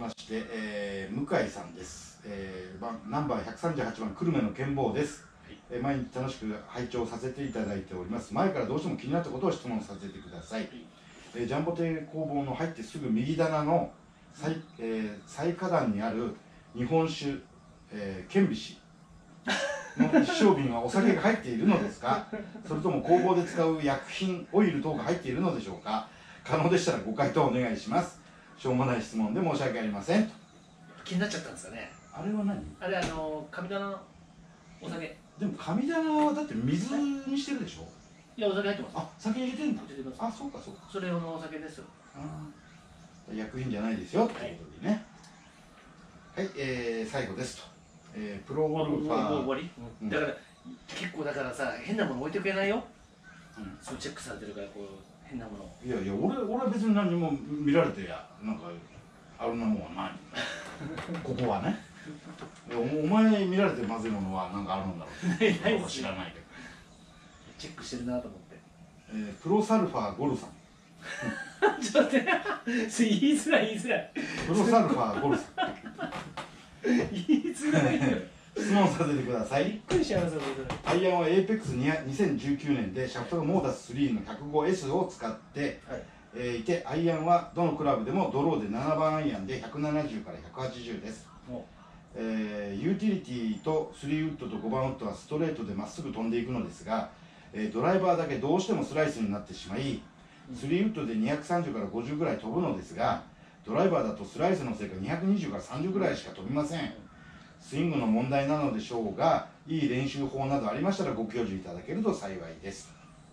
まして、向井さんです。ナンバー138番久留米の剣坊です。はい、毎日楽しく拝聴させていただいております。前からどうしても気になったことを質問させてください。ジャンボ亭工房の入ってすぐ右棚の最下段にある日本酒、剣菱の一升瓶はお酒が入っているのですか？それとも工房で使う薬品、オイル等が入っているのでしょうか？可能でしたらご回答お願いします。しょうもない質問で申し訳ありません。 気になっちゃったんですかね。 あれは何？ あれ神棚のお酒。 でも神棚はだって水にしてるでしょ？ いや、お酒入ってます。 あ、酒入れてんだ。 入れてます。 あ、そうかそうか。 それ用のお酒ですよ。 薬品じゃないですよってことでね。はい、最後ですと。プロゴルファー。 もう終わり？だから結構だからさ、変なもの置いてくれないよ。そうチェックされてるからこう変なもの。 いやいや、俺は別に何も見られてやなんかあんなもんはないここはね。お前見られてまずいものはなんかあるんだろう。知らないけど。 チェックしてるなと思って。 プロサルファーゴルさん。 ちょっと待って、言いづらい。 プロサルファーゴルさん。 言いづらいよ。 質問させてください。 びっくりしちゃいますよ。 アイアンは APEX2019 年でシャフトがモーダス3の 105S を使って、いて、アイアンはどのクラブでもドローで7番アイアンで170から180です。ユーティリティと3ウッドと5番ウッドはストレートでまっすぐ飛んでいくのですが、ドライバーだけどうしてもスライスになってしまい、3ウッドで230から50ぐらい飛ぶのですが、ドライバーだとスライスのせいか220から30ぐらいしか飛びません。スイングの問題なのでしょうが、いい練習法などありましたらご教授いただけると幸いです。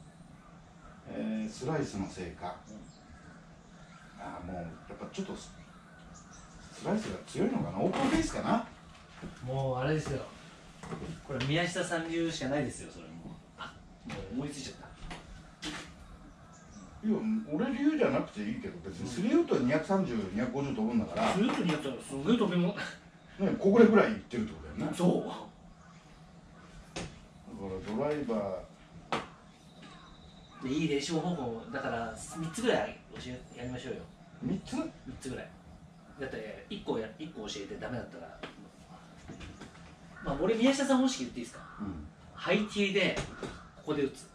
スライスのせいか。もうやっぱちょっとスライスが強いのかな。オープンフェイスかな。 もうあれですよ、これ宮下さん流しかないですよ。それもう思いついちゃった。 いや、俺流じゃなくていいけど、別に3ウッドで230、250飛ぶんだから、 スーッと200すごい飛びもね、これぐらいいってるってことだよね。 そうだからドライバーでいい練習方法だから3つぐらいやりましょうよ。 ー3つぐらいだって1個教えてダメだったら、まあ俺宮下さん方式言っていいですか？ハイティーでここで打つ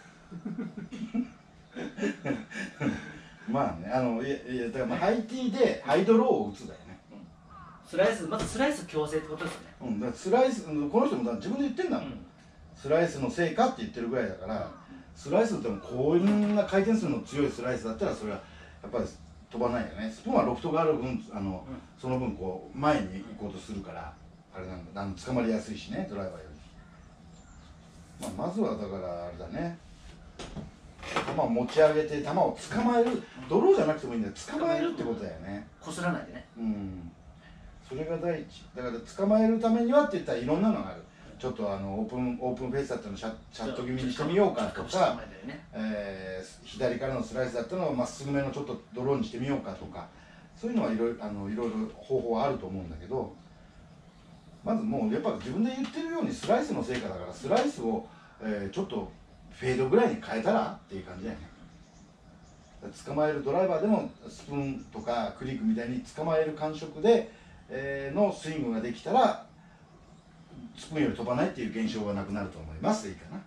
まあね、いやだからまあハイティーでハイドローを打つだよね。 まずスライス強制ってことですよね。 だからスライス、この人も自分で言ってんだもん。スライスのせいかって言ってるぐらいだから、スライスってもこんな回転数の強いスライスだったらそれはやっぱり飛ばないよね。スプーンはロフトがある分、その分こう前に行こうとするからあれなんだ、捕まりやすいしね、ドライバーより。まずはだからあれだね、球を持ち上げて球を捕まえる、ドローじゃなくてもいいんだよ、捕まえるってことだよね。 こすらないでね。 それが第一だから、捕まえるためにはって言ったらいろんなのがある。ちょっとオープンフェイスだったのシャット気味にしてみようかとか、左からのスライスだったのをまっすぐめのちょっとドローにしてみようかとか、そういうのはいろいろ方法はあると思うんだけど、まずもうやっぱ自分で言ってるようにスライスの成果だから、スライスを、ちょっとフェードぐらいに変えたらっていう感じだよね。捕まえるドライバーでもスプーンとかクリークみたいに捕まえる感触で、のスイングができたらスプーンより飛ばないっていう現象がなくなると思います。いいかな、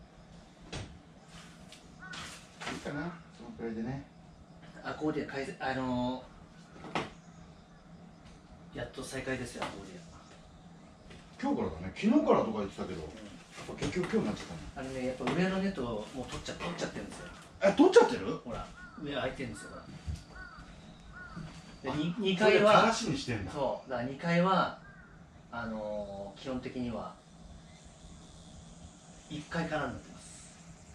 そのくらいでね。 アコーディアやっと再開ですよ、アコーディア。今日からだね。昨日からとか言ってたけど、結局今日になっちゃったね。やっぱ上のネットをもう取っちゃってるんですよ。 取っちゃってる？ ほら、上開いてるんですよ。で2階は正しにしてんだ。 そうだから2階は基本的には1階からになってます。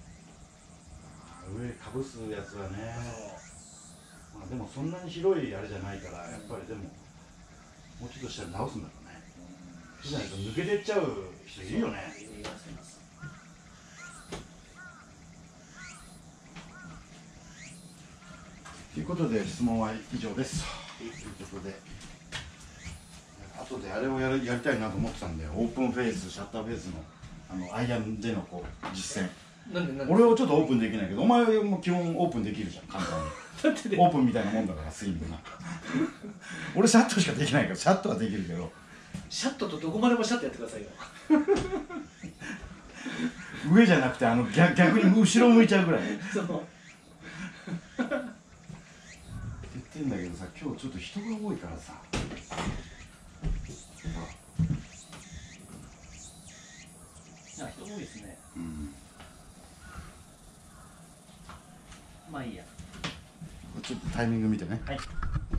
上かぶすやつはね。でもそんなに広いあれじゃないから、やっぱりでももうちょっとしたら直すんだろうね。じゃないと抜けてっちゃう人いるよね。 います。 ということで質問は以上です。ということで、後であれをやりたいなと思ってたんで、オープンフェイス、シャッターフェイスのアイアンでのこう実践。俺はちょっとオープンできないけど、お前も基本オープンできるじゃん、簡単に。 だってねオープンみたいなもんだからスイングが俺シャットしかできないからシャットはできるけどシャットとどこまでもシャットやってくださいよ上じゃなくて逆に後ろ向いちゃうぐらいそう言ってんだけどさ、今日ちょっと人が多いからさ人多いですね。 うん、 まあいいや。 ちょっとタイミング見てね。 はい。